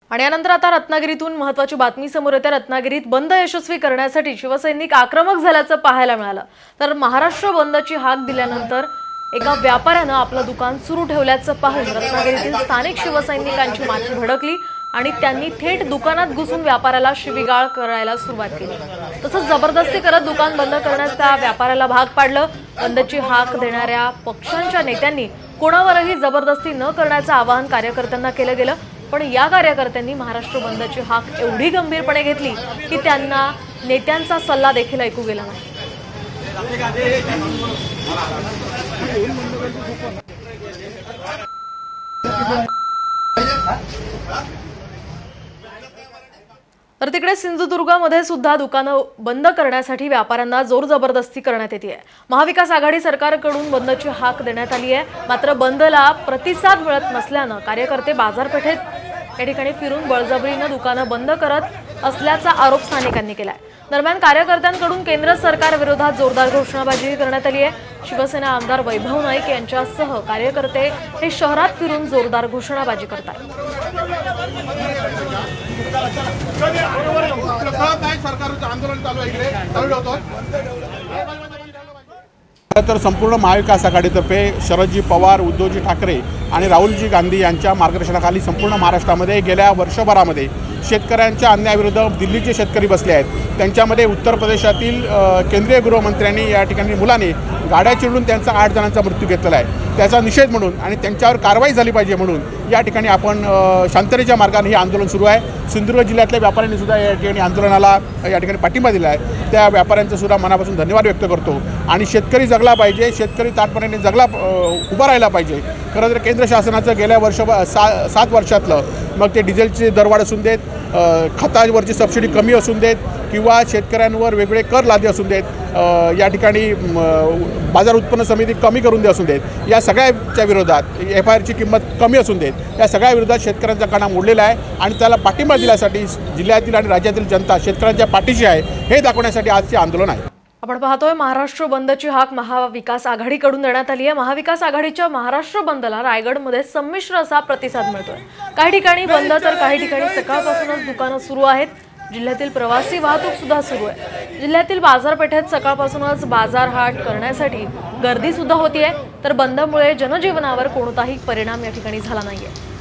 आणि यानंतर आता रत्नागिरीतून महत्त्वाची बातमी समोर येते। रत्नागिरीत बंद यशस्वी करण्यासाठी शिवसैनिक आक्रमक झाल्याचं पाहायला मिळालं। तर महाराष्ट्र बंदची हाक दिल्यानंतर एका व्यापाऱ्यानं आपलं दुकान सुरू ठेवल्याचं पाहून रत्नागिरीतील स्थानिक शिवसैनिकांची माथी भडकली आणि त्यांनी थेट दुकानात घुसून व्यापाऱ्याला शिवीगाळ करायला सुरुवात केली। तसंच जबरदस्ती करत दुकान बंद करण्यास त्या व्यापाऱ्याला भाग पाडलं। बंदची हाक देणाऱ्या पक्षांच्या नेत्यांनी कोणावरही जबरदस्ती न करण्याचं आवाहन कार्यकर्त्यांना केलं गेलं। पण या कार्यकर्त्यांनी महाराष्ट्र बंदची हाक एवढी गंभीरपणे घेतली की त्यांना नेत्यांचा सल्ला देखील ऐकू गेला नाही। तर तिकडे सिंधुदुर्गमध्ये सुद्धा दुकानं बंद करण्यासाठी व्यापाऱ्यांना जोर जबरदस्ती करण्यात येते। महाविकास आघाडी सरकारकडून बंदची हाक देण्यात आली आहे, मात्र बंदला प्रतिसाद मिळत नसल्यानं कार्यकर्ते बाजारपेठेत या ठिकाणी फिरून बळजबरीनं दुकानं बंद करत असल्याचा आरोप स्थानिकांनी केलाय। दरम्यान कार्यकर्त्यांकडून केंद्र सरकार विरोधात जोरदार घोषणाबाजी करण्यात आली आहे। शिवसेना आमदार वैभव नाईक यांच्यासह कार्यकर्ते हे शहरात फिरून जोरदार घोषणाबाजी करतात। तर संपूर्ण महाविकास आघाडीतर्फे शरदजी पवार, उद्धवजी ठाकरे आणि राहुलजी गांधी यांच्या मार्गदर्शनाखाली संपूर्ण महाराष्ट्रामध्ये गेल्या वर्षभरामध्ये शेतकऱ्यांच्या अन्यायाविरुद्ध दिल्लीचे शेतकरी बसले आहेत। त्यांच्यामध्ये उत्तर प्रदेशातील केंद्रीय गृहमंत्र्यांनी या ठिकाणी मुलाने गाड्या चिरडून त्यांचा 8 जणांचा मृत्यू घेतलेला आहे। त्याचा निषेध म्हणून आणि त्यांच्यावर कारवाई झाली पाहिजे म्हणून या ठिकाणी आपण शांततेच्या मार्गाने हे आंदोलन सुरू आहे। सिंधुदुर्ग जिल्ह्यातल्या व्यापाऱ्यांनी सुद्धा या ठिकाणी आंदोलनाला या ठिकाणी पाठिंबा दिला आहे। त्या व्यापाऱ्यांचं सुद्धा मनापासून धन्यवाद व्यक्त करतो। आणि शेतकरी जगला पाहिजे, शेतकरी ताटपणाने उभा राहिला पाहिजे। खरं तर केंद्र शासनाचं गेल्या 7 वर्षातलं मग ते डिझेलचे दरवाढ असून देत, खतावरची सबसिडी कमी असून देत किंवा शेतकऱ्यांवर वेगळे कर लादे असून देत, या ठिकाणी बाजार उत्पन्न समिती कमी करून दे असून देत, या सगळ्याच्या विरोधात FIRची किंमत कमी असून देत, या सगळ्या विरोधात शेतकऱ्यांचा काना मोडलेला आहे। आणि त्याला पाठिंबा दिल्यासाठी जिल्ह्यातील आणि राज्यातील जनता शेतकऱ्यांच्या पाठीशी आहे हे दाखवण्यासाठी आजचे आंदोलन आहे। आपण पाहतोय महाराष्ट्र बंदची हाक महाविकास आघाडीकडून देण्यात आली आहे। महाविकास आघाडीच्या महाराष्ट्र बंदला रायगडमध्ये संमिश्र असा प्रतिसाद मिळतोय। काही ठिकाणी बंद तर काही ठिकाणी सकाळपासूनच दुकानं सुरू आहेत। जिल्ह्यातील प्रवासी वाहतूक सुद्धा सुरू आहे। जिल्ह्यातील बाजारपेठेत सकाळपासूनच बाजार हाट करण्यासाठी गर्दी सुद्धा होतीये। तर बंदमुळे जनजीवनावर कोणताही परिणाम या ठिकाणी झाला नाहीये।